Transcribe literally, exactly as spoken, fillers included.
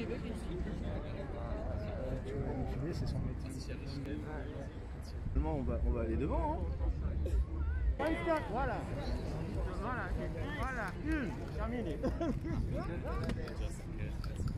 Tu vois, le filet, c'est son métier. Finalement, on va, on va aller devant. Hein. Voilà. Voilà. Voilà. Terminé.